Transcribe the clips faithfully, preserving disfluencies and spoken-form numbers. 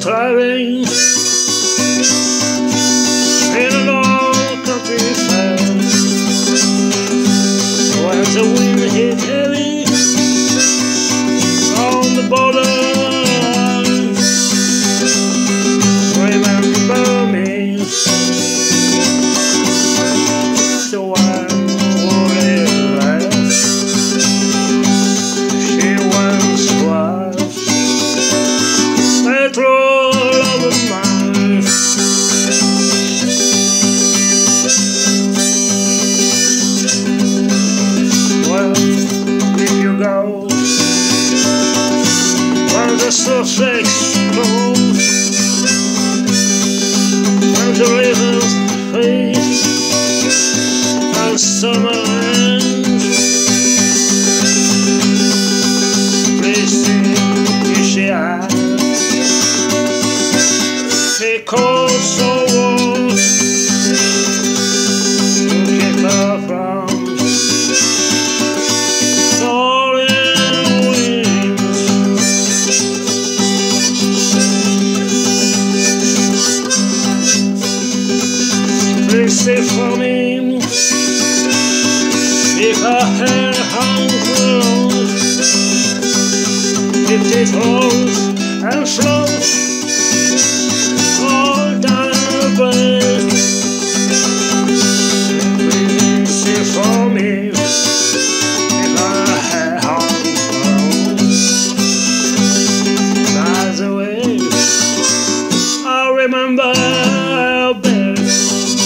driving in an old country fair. When the wind hit heavy on the borderline, remember me. So I'm worried that she once was a true love of mine. Well, if you go where the Sussex flows, where the rivers freeze and summer ends, please see if she has a cold so warm to keep her from soaring wings. Please say for me if her hair hangs low, if it flows and flows all down her breast. Please say for me if her hair hangs low. By the way, I remember her best.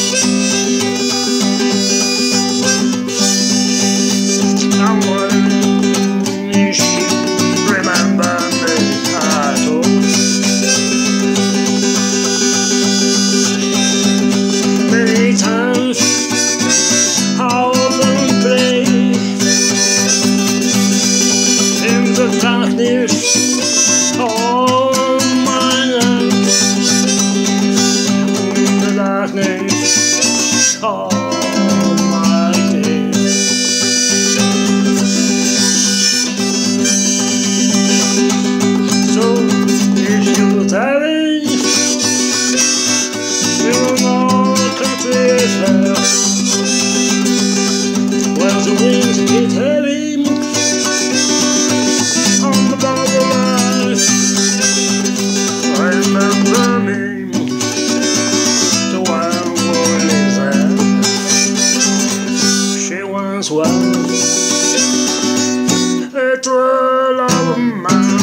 Darkness all my night, the darkness all my days. So if you're tired, you know the country is hell, where the winds hit heavy on the borderline. Remember me, the wild world is there. She once was a true love of mine.